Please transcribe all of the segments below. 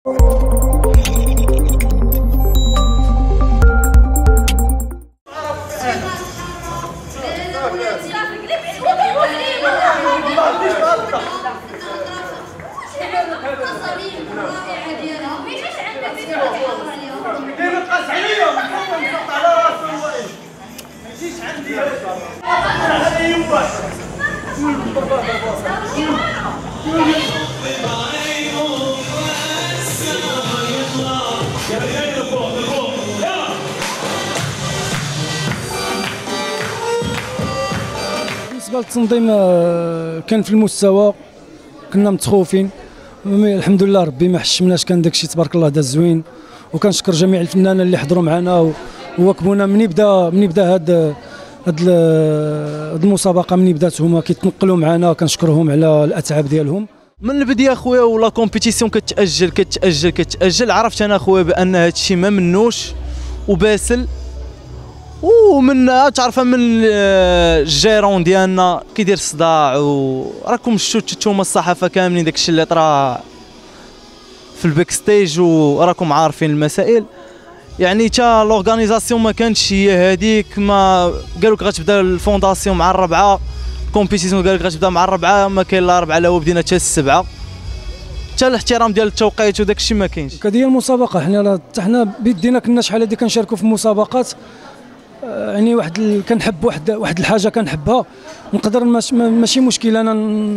بالنسبه للتنظيم كان في المستوى، كنا متخوفين، الحمد لله ربي ما حشمناش، كان داكشي تبارك الله داز زوين. وكنشكر جميع الفنانين اللي حضروا معنا وواكبونا من يبدا هاد المسابقه، من بدات هما كيتنقلوا معنا، كنشكرهم على الاتعاب ديالهم. من البدايه خويا ولا كومبيتيسيون كتاجل عرفت انا خويا بان هذا الشيء ما منوش وباسل، ومن تعرف من الجيرون ديالنا كيدير صداع، وراكم شفتوا نتوما الصحافه كاملين داكشي اللي طرا في الباك ستيج وراكم عارفين المسائل. يعني تا لورغانيزاسيون ما كانتش هي هذيك، ما قالوا لك غتبدا الفونداسيون مع الربعه، الكومبيتيسيون قال لك غتبدا مع الربعه، ما كاين لا ربعه لا وبدينا حتى السبعه، حتى الاحترام ديال التوقيت وداك الشيء ما كاينش. هذه هي المسابقه، حنا بيدينا كنا شحال هذه كنشاركوا في مسابقات، يعني كنحب واحد الحاجه كنحبها، نقدر ماشي مشكل انا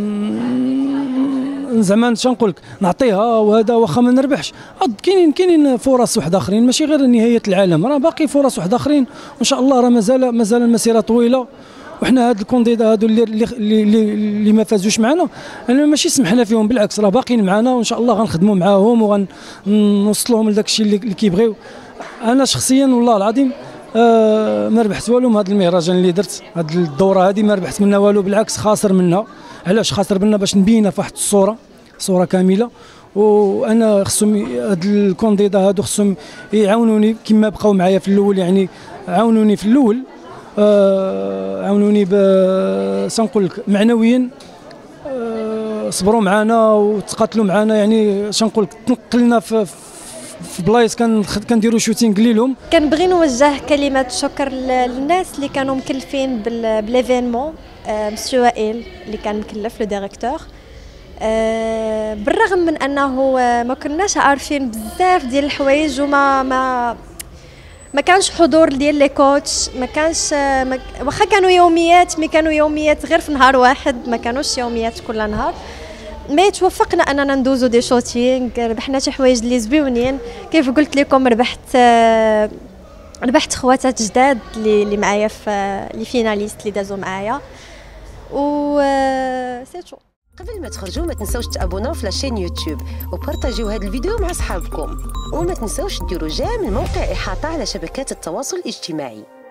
زعما شنقول لك نعطيها، وهذا واخا ما نربحش كاينين فرص واحد اخرين، ماشي غير نهايه العالم، راه باقي فرص واحد اخرين، وان شاء الله راه مازال المسيره طويله. وحنا هاد الكونديدا هادو اللي ما فازوش معنا انا ماشي سمحنا فيهم، بالعكس راه باقيين معنا، وان شاء الله غنخدموا معاهم وغنوصلوهم لداك الشيء اللي كيبغيو. انا شخصيا والله العظيم ما ربحت والو من هذا المهرجان اللي درت، هذه الدوره هذه ما ربحت منها والو، بالعكس خاسر منها. علاش خاسر منها؟ باش نبينها في واحد صوره كامله. وانا خصهم هاد الكونديدا هادو خصهم يعاونوني كما بقاو معايا في الاول، يعني عاونوني في الاول، عاونوني سنقول لك معنويا، صبروا معنا وتقاتلوا معنا، يعني شنقول لك تنقلنا في بلايص كنديروا شوتينغ ليلهم. كنبغي نوجه كلمه شكر للناس اللي كانوا مكلفين باليفينمون، مسيو وائل اللي كان مكلف لو ديريكتور، بالرغم من انه ما كناش عارفين بزاف ديال الحوايج، وما ما كانش حضور ديال لي كوتش، ما كانش واخا كانوا يوميات، مي كانوا يوميات غير في نهار واحد، ما كانوش يوميات كل نهار. مي توفقنا اننا ندوزو دي شوتينغ، ربحنا شي حوايج اللي زويونين. كيف قلت لكم ربحت خواتات جداد اللي معايا في لي فيناليست اللي دازوا معايا، و سيتو. قبل ما تخرجوا ما تنساوش تابوناو في لاشين يوتيوب وبارطاجيو هذا الفيديو مع اصحابكم، وما تنساوش ديروا جيم الموقع احاطه على شبكات التواصل الاجتماعي.